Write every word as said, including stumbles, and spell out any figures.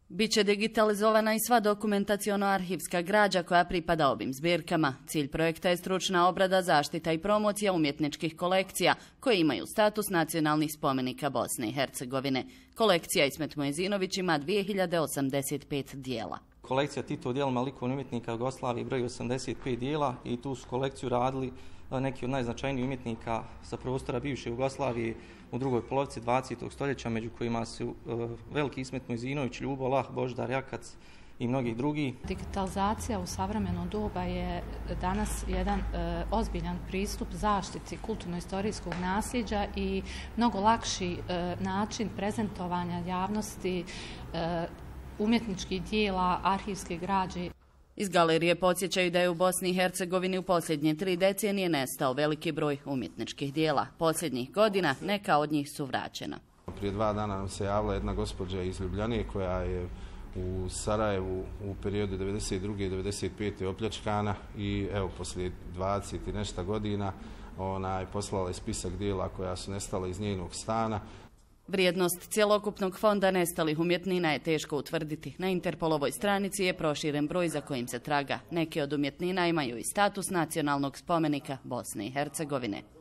Biće digitalizovana i sva dokumentaciono-arhivska građa koja pripada ovim zbirkama. Cilj projekta je stručna obrada, zaštita i promocija umjetničkih kolekcija koje imaju status nacionalnih spomenika Bosne i Hercegovine. Kolekcija Ismet Mojezinović ima dvije hiljade osamdeset pet dijela. Kolekcija Tito u dijelima likovnih umjetnika Jugoslavije broji osamdeset pet dijela i tu su kolekciju radili neki od najznačajnijih umjetnika sa prostora bivše Jugoslavije u drugoj polovici dvadesetog stoljeća, među kojima su uh, veliki Ismet Mojezinović, Ljubo Lah, Božidar Jakac i mnogi drugi. Digitalizacija u savremeno doba je danas jedan e, ozbiljan pristup zaštiti kulturno-istorijskog nasljeđa i mnogo lakši e, način prezentovanja javnosti e, umjetničkih dijela, arhivske građe. Iz galerije podsjećaju da je u Bosni i Hercegovini u posljednje tri decenije nestao veliki broj umjetničkih dijela. Posljednjih godina neka od njih su vraćena. Prije dva dana nam se javila jedna gospođa iz Ljubljane koja je u Sarajevu u periodu devedeset druge i devedeset pete opljačkana i evo poslije dvadeset i nešto godina ona je poslala spisak dijela koja su nestala iz njenog stana. Vrijednost cjelokupnog fonda nestalih umjetnina je teško utvrditi. Na Interpolovoj stranici je proširen broj za kojim se traga. Neke od umjetnina imaju i status nacionalnog spomenika Bosne i Hercegovine.